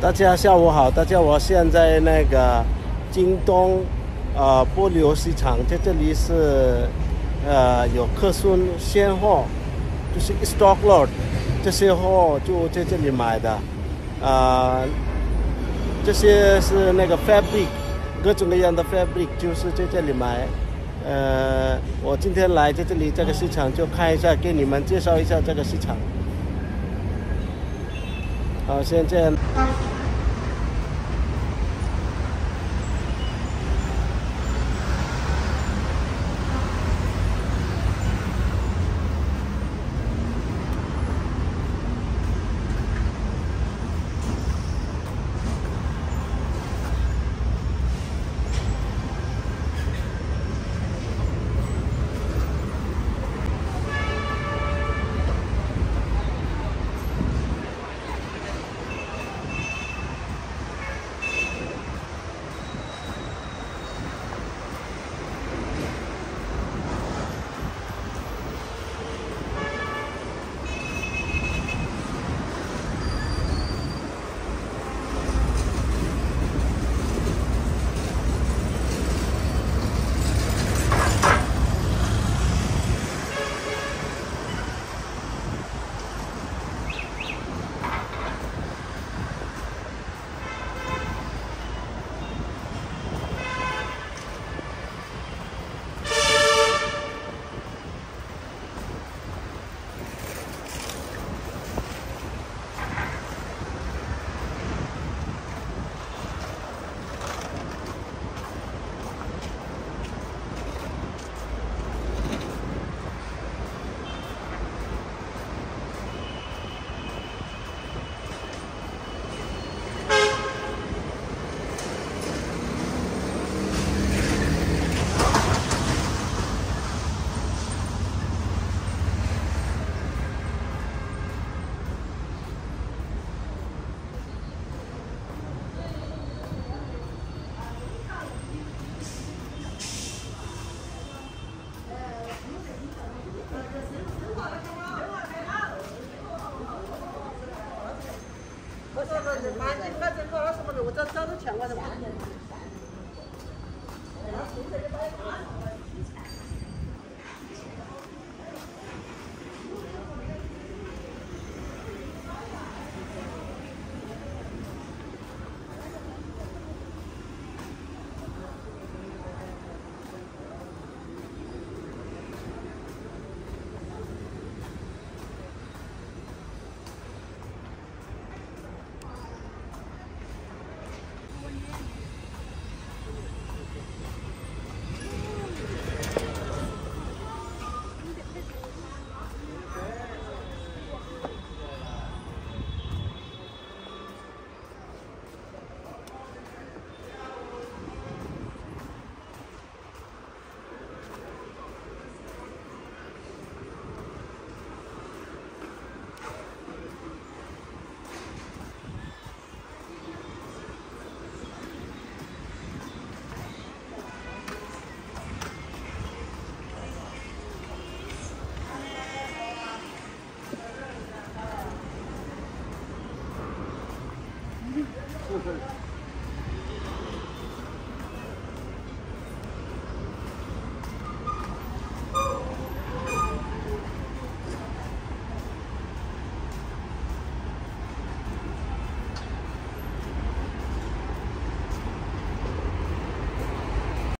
大家下午好，我现在那个京东物流市场，在这里是有客顺现货，就是 stock lot， 这些货就在这里买的，这些是那个 fabric， 各种各样的 fabric 就是在这里买。我今天来在这里这个市场就看一下，给你们介绍一下这个市场。好，现在。 我这都抢过的吧。